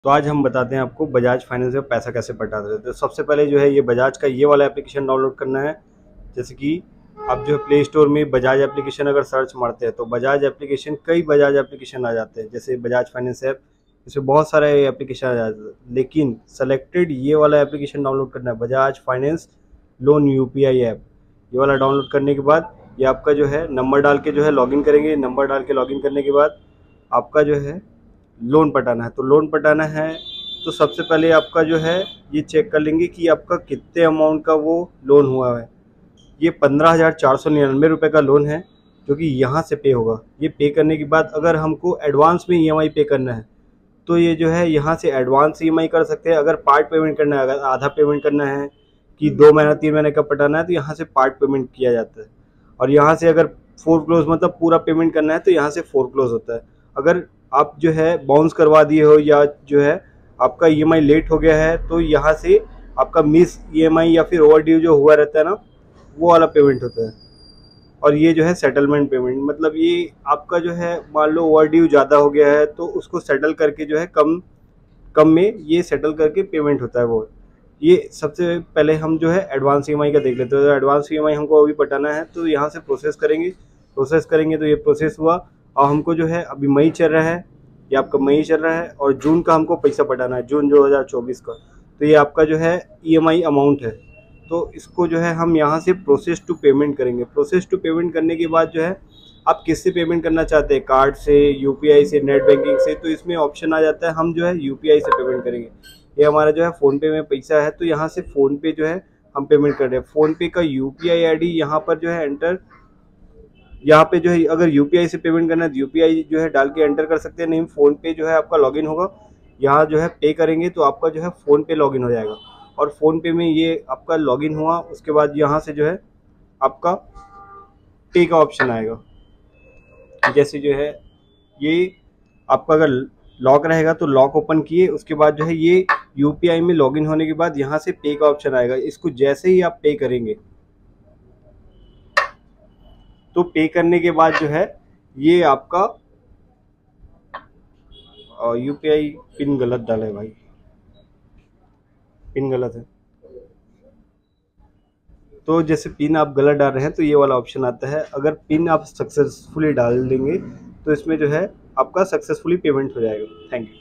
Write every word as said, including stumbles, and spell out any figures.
तो आज हम बताते हैं आपको बजाज फाइनेंस में पैसा कैसे पटाते हैं। तो सबसे पहले जो है ये बजाज का ये वाला एप्लीकेशन डाउनलोड करना है। जैसे कि आप जो है प्ले स्टोर में बजाज एप्लीकेशन अगर सर्च मारते हैं तो बजाज एप्लीकेशन कई बजाज एप्लीकेशन आ जाते हैं, जैसे बजाज फाइनेंस ऐप, इसमें बहुत सारे एप्लीकेशन आ जाते हैं, लेकिन सेलेक्टेड ये वाला एप्लीकेशन डाउनलोड करना है, Bajaj finance loan UPI app. ये वाला डाउनलोड करने के बाद ये आपका जो है नंबर डाल के जो है लॉगिन करेंगे। नंबर डाल के लॉगिन करने के बाद आपका जो है लोन पटाना है। तो लोन पटाना है तो सबसे पहले आपका जो है ये चेक कर लेंगे कि आपका कितने अमाउंट का वो लोन हुआ है। ये पंद्रह हज़ार चार सौ निन्यानवे रुपये का लोन है जो कि यहाँ से पे होगा। ये पे करने के बाद अगर हमको एडवांस में ईएमआई पे करना है तो ये जो है यहाँ से एडवांस ईएमआई कर सकते हैं। अगर पार्ट पेमेंट करना है, अगर आधा पेमेंट करना है कि दो महीना तीन महीने का पटाना है तो यहाँ से पार्ट पेमेंट किया जाता है। और यहाँ से अगर फोर क्लोज मतलब पूरा पेमेंट करना है तो यहाँ से फोर क्लोज होता है। अगर आप जो है बाउंस करवा दिए हो या जो है आपका ईएमआई लेट हो गया है तो यहाँ से आपका मिस ईएमआई या फिर ओवर ड्यू जो हुआ रहता है ना, वो वाला पेमेंट होता है। और ये जो है सेटलमेंट पेमेंट, मतलब ये आपका जो है मान लो ओवर ड्यू ज़्यादा हो गया है तो उसको सेटल करके जो है कम कम में ये सेटल करके पेमेंट होता है वो। ये सबसे पहले हम जो है एडवांस ईएमआई का देख लेते हैं। तो एडवांस ईएमआई हमको अभी पटाना है तो यहाँ से प्रोसेस करेंगे। प्रोसेस करेंगे तो ये प्रोसेस हुआ और हमको जो है अभी मई चल रहा है, ये आपका मई चल रहा है और जून का हमको पैसा पटाना है, जून दो हज़ार चौबीस का। तो ये आपका जो है ईएमआई अमाउंट है। तो इसको जो है हम यहाँ से प्रोसेस टू पेमेंट करेंगे। प्रोसेस टू पेमेंट करने के बाद जो है आप किससे पेमेंट करना चाहते हैं, कार्ड से, यूपीआई से, नेट बैंकिंग से, तो इसमें ऑप्शन आ जाता है हम जो है यूपीआई से पेमेंट करेंगे। ये हमारा जो है फ़ोनपे में पैसा है तो यहाँ से फ़ोनपे जो है हम पेमेंट कर रहे हैं। फ़ोनपे का यूपीआई आईडी यहाँ पर जो है एंटर, यहाँ पे जो है अगर यूपीआई से पेमेंट करना है तो यूपीआई जो है डाल के एंटर कर सकते हैं। नहीं, फ़ोन पे जो है आपका लॉगिन होगा, यहाँ जो है पे करेंगे तो आपका जो है फ़ोन पे लॉगिन हो जाएगा। और फ़ोन पे में ये आपका लॉगिन हुआ, उसके बाद यहाँ से जो है आपका पे का ऑप्शन आएगा। जैसे जो है ये आपका अगर लॉक रहेगा तो लॉक ओपन किए, उसके बाद जो है ये यूपीआई में लॉगिन होने के बाद यहाँ से पे का ऑप्शन आएगा। इसको जैसे ही आप पे करेंगे तो पे करने के बाद जो है ये आपका यूपीआई पिन गलत डाला है भाई, पिन गलत है। तो जैसे पिन आप गलत डाल रहे हैं तो ये वाला ऑप्शन आता है। अगर पिन आप सक्सेसफुली डाल देंगे तो इसमें जो है आपका सक्सेसफुली पेमेंट हो जाएगा। Thank you.